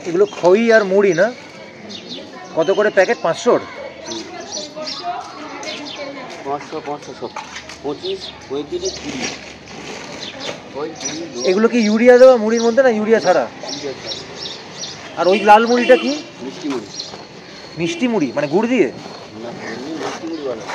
এগুলো খই আর মুড়ি না? কত করে প্যাকেট? 500? 500 500 25 35 20 এগুলো কি ইউরিয়া দেওয়া মুড়ির মধ্যে না ইউরিয়া ছাড়া? আর ওই লাল মুড়িটা কি? মিষ্টি মুড়ি। মিষ্টি মুড়ি মানে গুড় দিয়ে? না, মিষ্টি মুড়ি বানায়।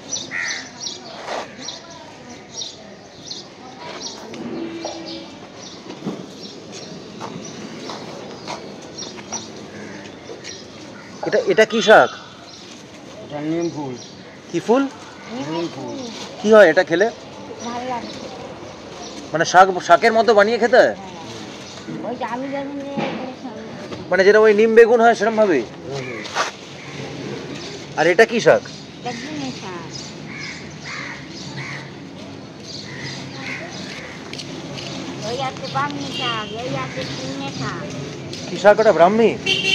এটা কি শাক? এটা নিম ফুল। কি ফুল? নিম ফুল। কি হয় এটা খেলে? মানে শাকের মতো বানিয়ে খেতে হয়? মানে যেটা ওই নিম বেগুন হয় সেরকম ভাবে? আর এটা কি শাক? কি শাক ওটা? ব্রাহ্মী?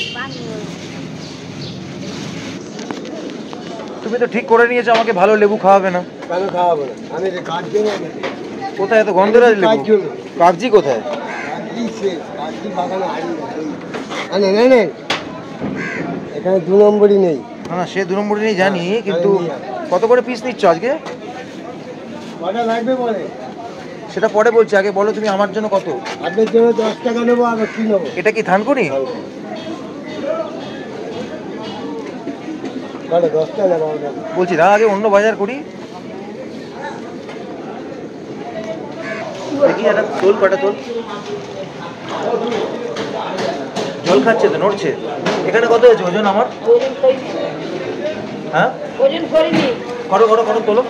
তুমি তো ঠিক করে নিয়েছো আমাকে ভালো লেবু খাওয়াবে না। কেন খাওয়াবো না? আমি যে কাজ করি না। কোথায় এত গন্ধরাজ লেবু? কাগজি কোথায়? কাগজি বাগানে আনি না। নেই এখানে 2 নম্বরই নেই। না সে 2 নম্বরই নেই জানি, কিন্তু কত করে পিস নিচ্ছ আজকে? কটা লাগবে বলে? সেটা পরে বলছি, আগে বলো তুমি আমার জন্য কত? আপনার জন্য 10 টাকা নেবো। আবার কি নেবো? এটা কি থানকুনি? বলো 10 টাকা নেবো। বলছি না আগে অন্য বাজার করি। দেখি একটা তোল, কটা তোল। জল খাচ্ছে তো, নড়ছে। এখানে কত হয়েছে ওজন আমার? হ্যাঁ ওজন করিনি। করো করো করো, তোলো।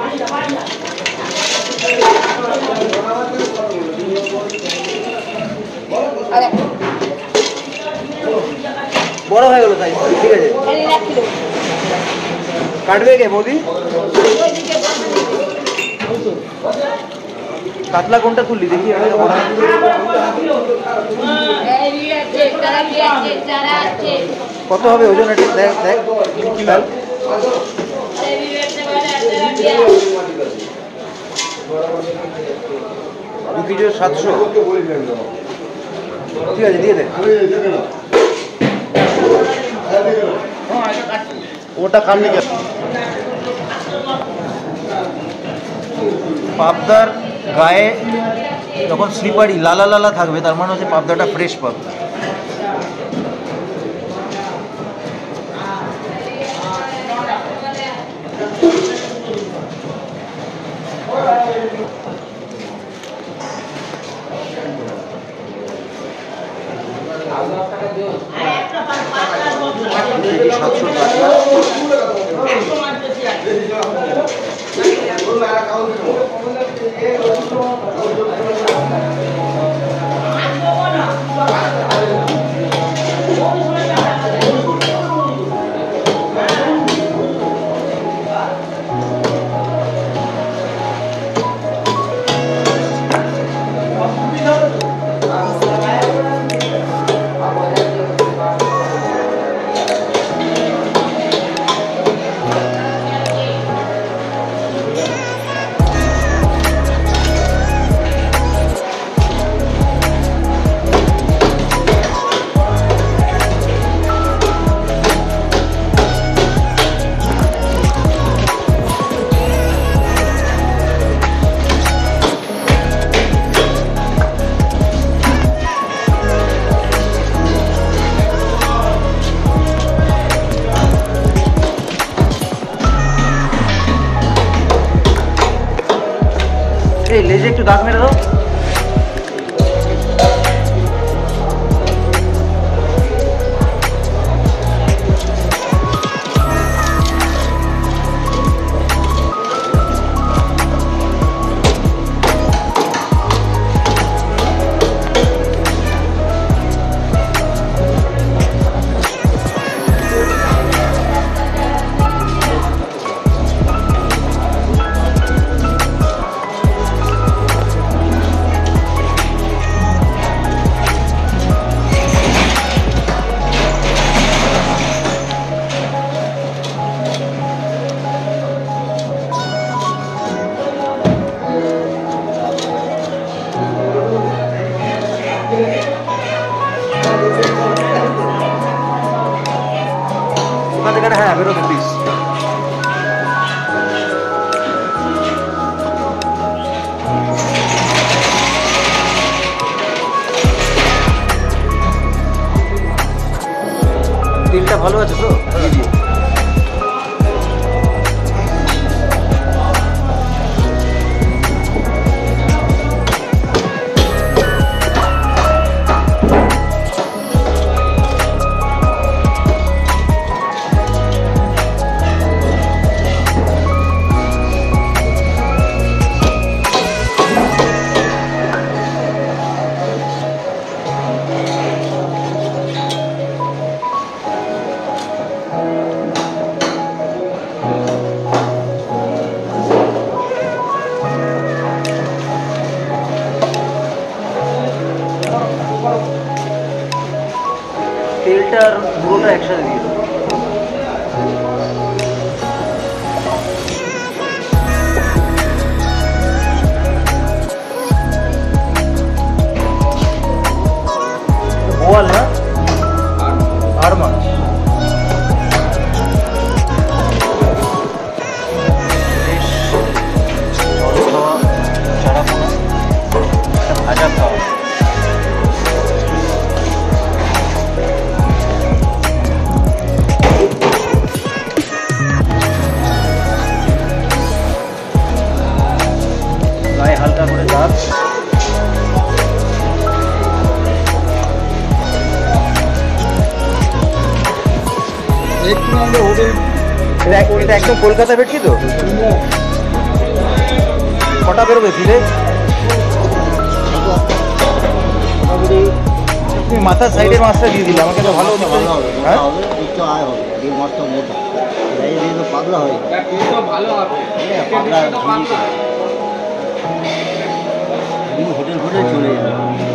বড় হয়ে গেল তাই, ঠিক আছে। কাটবে কে বৌদি? কাতলা কোনটা তুললি দেখি? কত হবে ওজন এটা? দেখ দেখ। 2 কেজি 700। ঠিক আছে দিয়ে দে। ওটা কাটলি কেন? পাবদার গায়ে যখন স্লিপারি লালা লালা থাকবে তার মানে হচ্ছে পাবদাটা ফ্রেশ পাবদা। এই লেজে একটু দাগ মেরে দাও। তেলটা ভালো আছে তো? দিয়ে দিও। তেলটা আর পুরোটা একসাথে দিয়ে দেবো। বোয়াল না আর মাছ বেশ জল খাওয়া চারা পোনা ভাজা খাওয়া। গায়ে হালকা করে দাগ, একটু আমাদের হোটেল এটা একদম কলকাতা ভেটকি তো? কটা বেরোবে ফিরে? তুমি মাথার সাইডের মাছটা দিয়ে দিলে আমাকে তো ভালো হতো। হ্যাঁ একটু আয় হবে, এই মাছটা মোটা, এই দিয়ে তো পাতলা হয়ে যায়, ভালো হবে পাতলা হোটেল হোটেল চলে যাবে।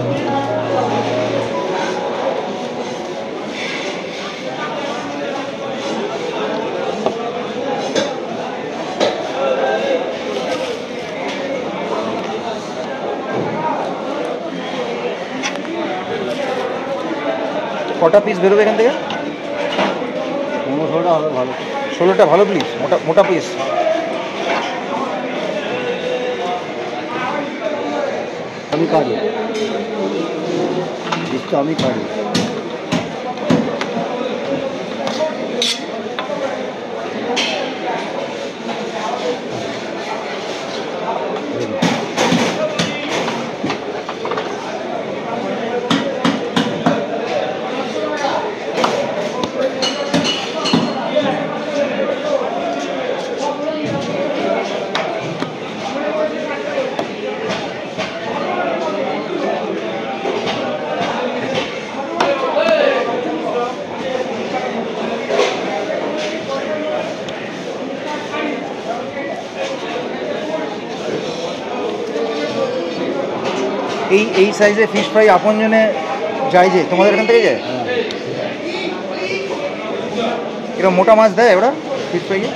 কটা পিস বেরোবে এখান থেকে? 15-16টা হবে ভালো। 16টা ভালো পিস, মোটা মোটা পিস। আমি কাটি, পিসটা আমি কাটি। এই সাইজে ফিশ ফ্রাই আপনজনে যায় যে তোমাদের এখান থেকে যায়? এরকম মোটা মাছ দেয় ওরা ফিশ ফ্রাইয়ে?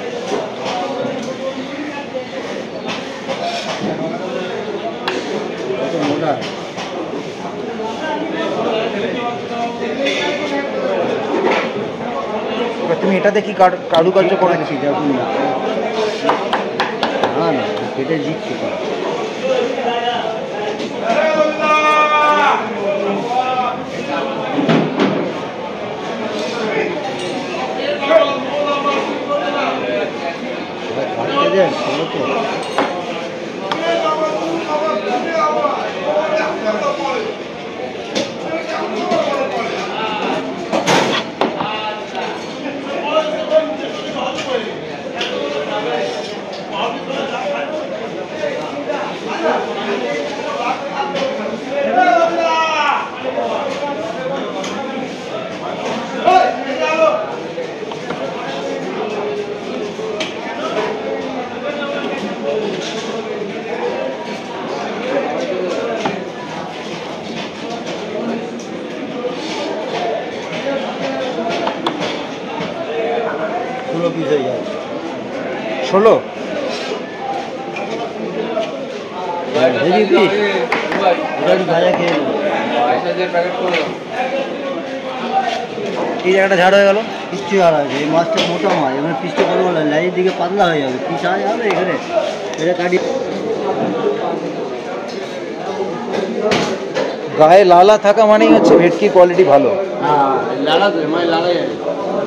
মোটা তুমি এটাতে কি কারুকার্য করে দেখি দেখুন না, না না কেটে দিচ্ছি। পিস হয়ে যায় 16 হেভি পিস, ভাজা খেয়ে এই জায়গাটা ঝাড় হয়ে গেল। কিচ্ছু আর আছে, এই মাছটা মোটা মাছ, এখানে পিসটা করবো না, লাইয়ের দিকে পাতলা হয়ে যাবে, পিস আয় যাবে এখানে, এটা কাটি। গায়ে লালা থাকা মানেই হচ্ছে ভেটকি কোয়ালিটি ভালো। হ্যাঁ লালা তো মানে লালা যাবে।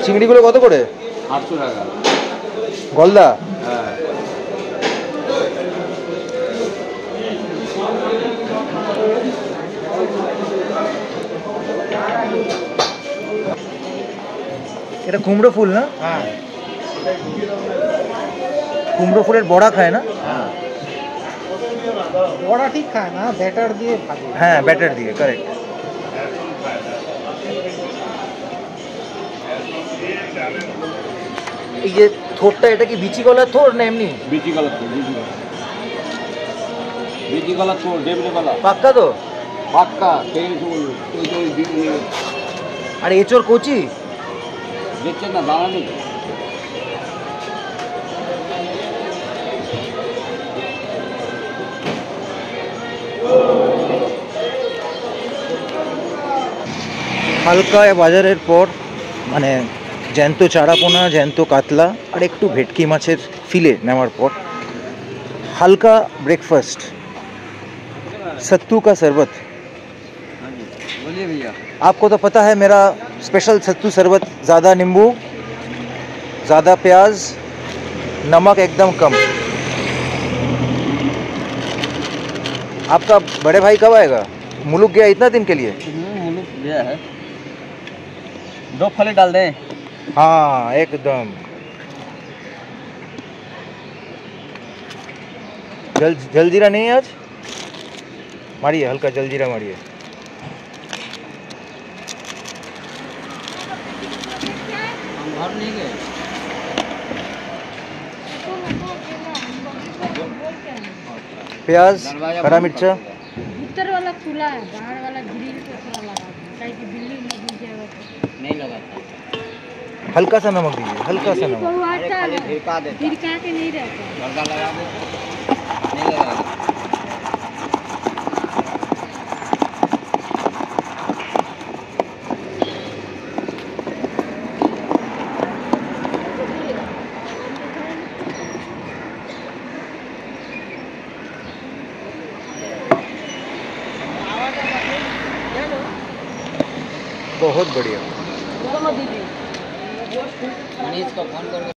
চিংড়িগুলো কত করে? 800 টাকা। গলদা? হ্যাঁ। এটা কুমড়ো ফুল না? হ্যাঁ। কুমড়ো ফুলের বড়া খায় না? হ্যাঁ। বড়া ঠিক খায় না, ব্যাটার দিয়ে ভাজে। হ্যাঁ, ব্যাটার দিয়ে, কারেক্ট। এই যে থোরটা, এটা কি বিচি গলা থোর না এমনি? বিচি গলা তো, বিচি গলা তো, ডেবলে গলা। পাক্কা তো? পাক্কা, তেল ঝোল, আর এঁচোড় কচি? দেখছেন না, দানা নেই। হালকা বাজারের পর মানে জ্যান্ত চারাপোনা, জ্যান্ত কাতলা আর একটু ভেটকি মাছের ফিলে নেওয়ার পর हल्का ब्रेकफास्ट, सत्तू का शरबत। बोलिए भैया। आपको तो पता है मेरा स्पेशल सत्तू शरबत, ज़्यादा नींबू, ज़्यादा प्याज, नमक एकदम कम। आपका बड़े भाई कब आएगा? मुलुक गया इतना दिन के लिए? मुलुक गया है। 2 फली डाल दें? हाँ एकदम। जलजीरा नहीं है आज? मारिए, हल्का जलजीरा मारिए। घर नहीं गए। प्याज, हरा मिर्चा। भीतर वाला खुला है, बाहर वाला ग्रिल पे थोड़ा लगा दो, ताकि बिल्ली न घुस जाएगा तो। नहीं लगाता। हल्का सा नमक दीजिए, हल्का सा नमक। वो आता है, धिरका देता। धिरका के नहीं रहता। गर्दा लगा दे। नहीं लगाता। बहुत बढ़िया। मनीष को फोन करके